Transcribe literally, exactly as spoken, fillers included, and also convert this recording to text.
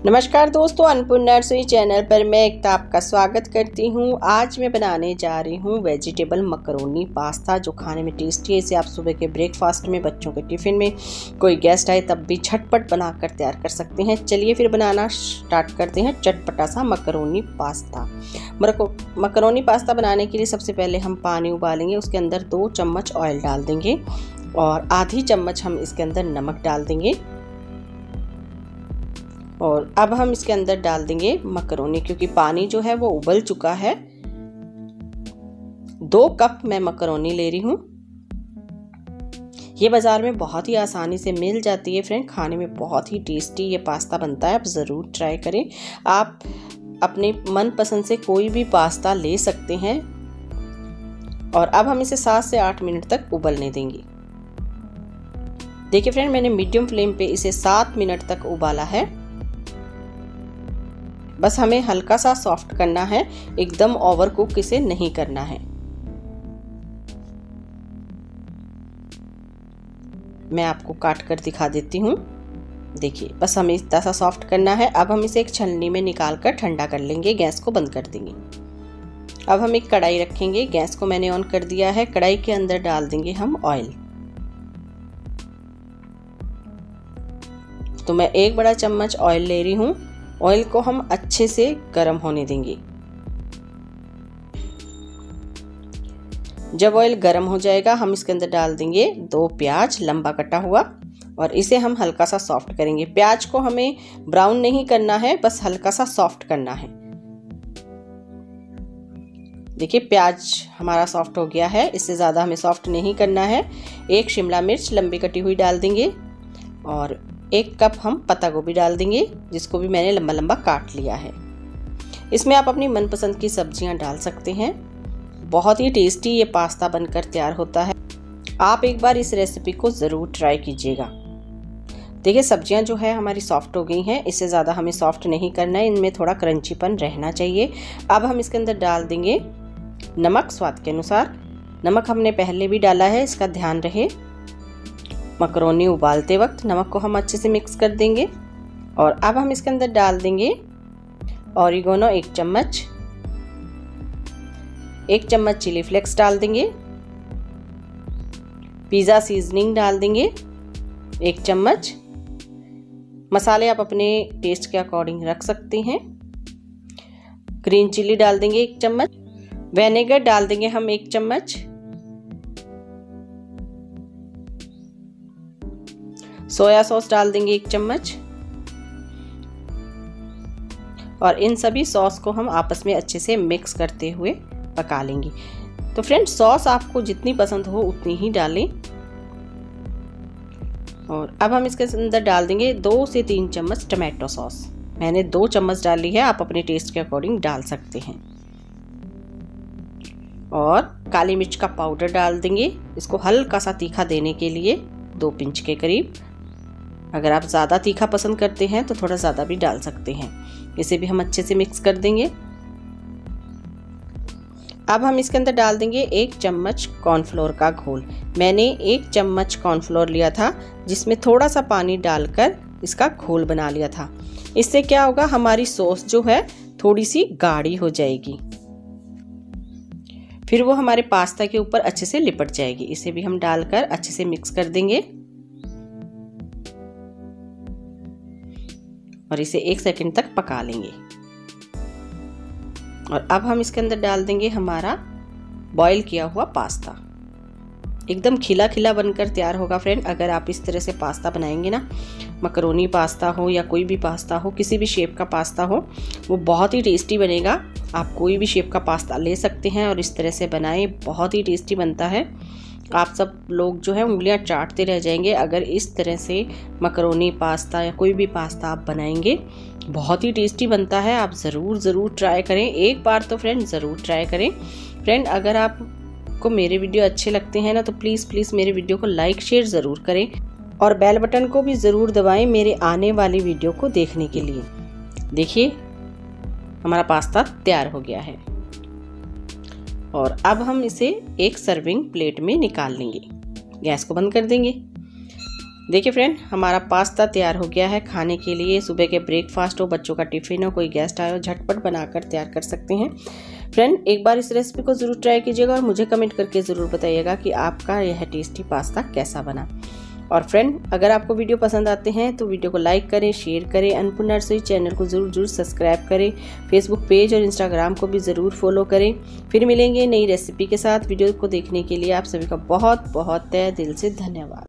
नमस्कार दोस्तों, अन्नपूर्णा रसोई चैनल पर मैं एकता आपका स्वागत करती हूँ। आज मैं बनाने जा रही हूँ वेजिटेबल मकरोनी पास्ता, जो खाने में टेस्टी है। इसे आप सुबह के ब्रेकफास्ट में, बच्चों के टिफ़िन में, कोई गेस्ट आए तब भी झटपट बनाकर तैयार कर सकते हैं। चलिए फिर बनाना स्टार्ट करते हैं चटपटा सा मकरोनी पास्ता। मकरोनी पास्ता बनाने के लिए सबसे पहले हम पानी उबालेंगे, उसके अंदर दो चम्मच ऑयल डाल देंगे और आधी चम्मच हम इसके अंदर नमक डाल देंगे। और अब हम इसके अंदर डाल देंगे मकरोनी, क्योंकि पानी जो है वो उबल चुका है। दो कप मैं मकरोनी ले रही हूँ। ये बाजार में बहुत ही आसानी से मिल जाती है फ्रेंड, खाने में बहुत ही टेस्टी ये पास्ता बनता है। आप ज़रूर ट्राई करें। आप अपने मनपसंद से कोई भी पास्ता ले सकते हैं। और अब हम इसे सात से आठ मिनट तक उबलने देंगे। देखिए फ्रेंड, मैंने मीडियम फ्लेम पे इसे सात मिनट तक उबाला है। बस हमें हल्का सा सॉफ्ट करना है, एकदम ओवर कुक इसे नहीं करना है। मैं आपको काट कर दिखा देती हूँ। देखिए, बस हमें इतना सा सॉफ्ट करना है। अब हम इसे एक छलनी में निकाल कर ठंडा कर लेंगे। गैस को बंद कर देंगे। अब हम एक कढ़ाई रखेंगे। गैस को मैंने ऑन कर दिया है। कढ़ाई के अंदर डाल देंगे हम ऑयल। तो मैं एक बड़ा चम्मच ऑयल ले रही हूँ। ऑयल को हम अच्छे से गर्म होने देंगे। जब ऑयल गर्म हो जाएगा, हम इसके अंदर डाल देंगे दो प्याज लंबा कटा हुआ और इसे हम हल्का सा सॉफ्ट करेंगे। प्याज को हमें ब्राउन नहीं करना है, बस हल्का सा सॉफ्ट करना है। देखिए, प्याज हमारा सॉफ्ट हो गया है। इससे ज़्यादा हमें सॉफ्ट नहीं करना है। एक शिमला मिर्च लंबी कटी हुई डाल देंगे और एक कप हम पत्ता गोभी डाल देंगे, जिसको भी मैंने लंबा लंबा काट लिया है। इसमें आप अपनी मनपसंद की सब्जियां डाल सकते हैं। बहुत ही टेस्टी ये पास्ता बनकर तैयार होता है। आप एक बार इस रेसिपी को ज़रूर ट्राई कीजिएगा। देखिए, सब्जियां जो है हमारी सॉफ्ट हो गई हैं। इससे ज़्यादा हमें सॉफ्ट नहीं करना है, इनमें थोड़ा क्रंचीपन रहना चाहिए। अब हम इसके अंदर डाल देंगे नमक स्वाद के अनुसार। नमक हमने पहले भी डाला है, इसका ध्यान रहे। मकरोनी उबालते वक्त नमक को हम अच्छे से मिक्स कर देंगे। और अब हम इसके अंदर डाल देंगे ऑरिगेनो एक चम्मच, एक चम्मच चिली फ्लेक्स डाल देंगे, पिज़्ज़ा सीजनिंग डाल देंगे एक चम्मच। मसाले आप अपने टेस्ट के अकॉर्डिंग रख सकते हैं। ग्रीन चिली डाल देंगे एक चम्मच। विनेगर डाल देंगे हम एक चम्मच। सोया सॉस डाल देंगे एक चम्मच। और इन सभी सॉस को हम आपस में अच्छे से मिक्स करते हुए पका लेंगे। तो फ्रेंड्स, सॉस आपको जितनी पसंद हो उतनी ही डालें। और अब हम इसके अंदर डाल देंगे दो से तीन चम्मच टमाटो सॉस। मैंने दो चम्मच डाली है, आप अपने टेस्ट के अकॉर्डिंग डाल सकते हैं। और काली मिर्च का पाउडर डाल देंगे, इसको हल्का सा तीखा देने के लिए, दो पिंच के करीब। अगर आप ज़्यादा तीखा पसंद करते हैं तो थोड़ा ज़्यादा भी डाल सकते हैं। इसे भी हम अच्छे से मिक्स कर देंगे। अब हम इसके अंदर डाल देंगे एक चम्मच कॉर्नफ्लोर का घोल। मैंने एक चम्मच कॉर्नफ्लोर लिया था, जिसमें थोड़ा सा पानी डालकर इसका घोल बना लिया था। इससे क्या होगा, हमारी सॉस जो है थोड़ी सी गाढ़ी हो जाएगी, फिर वो हमारे पास्ता के ऊपर अच्छे से लिपट जाएगी। इसे भी हम डालकर अच्छे से मिक्स कर देंगे और इसे एक सेकंड तक पका लेंगे। और अब हम इसके अंदर डाल देंगे हमारा बॉईल किया हुआ पास्ता। एकदम खिला खिला बनकर तैयार होगा फ्रेंड, अगर आप इस तरह से पास्ता बनाएंगे ना। मकरोनी पास्ता हो या कोई भी पास्ता हो, किसी भी शेप का पास्ता हो, वो बहुत ही टेस्टी बनेगा। आप कोई भी शेप का पास्ता ले सकते हैं और इस तरह से बनाएं, बहुत ही टेस्टी बनता है। आप सब लोग जो है उंगलियां चाटते रह जाएंगे अगर इस तरह से मकरोनी पास्ता या कोई भी पास्ता आप बनाएंगे। बहुत ही टेस्टी बनता है। आप ज़रूर ज़रूर ट्राई करें, एक बार तो फ्रेंड ज़रूर ट्राई करें। फ्रेंड, अगर आपको मेरे वीडियो अच्छे लगते हैं ना, तो प्लीज़ प्लीज़ मेरे वीडियो को लाइक शेयर ज़रूर करें और बेल बटन को भी ज़रूर दबाएं मेरे आने वाली वीडियो को देखने के लिए। देखिए, हमारा पास्ता तैयार हो गया है और अब हम इसे एक सर्विंग प्लेट में निकाल लेंगे। गैस को बंद कर देंगे। देखिए फ्रेंड, हमारा पास्ता तैयार हो गया है खाने के लिए। सुबह के ब्रेकफास्ट हो, बच्चों का टिफिन हो, कोई गेस्ट आए हो, झटपट बनाकर तैयार कर सकते हैं। फ्रेंड, एक बार इस रेसिपी को ज़रूर ट्राई कीजिएगा और मुझे कमेंट करके ज़रूर बताइएगा कि आपका यह टेस्टी पास्ता कैसा बना। और फ्रेंड, अगर आपको वीडियो पसंद आते हैं तो वीडियो को लाइक करें, शेयर करें। अन्नपूर्णा रसोई चैनल को ज़रूर जरूर सब्सक्राइब करें। फेसबुक पेज और इंस्टाग्राम को भी ज़रूर फॉलो करें। फिर मिलेंगे नई रेसिपी के साथ। वीडियो को देखने के लिए आप सभी का बहुत बहुत तहे दिल से धन्यवाद।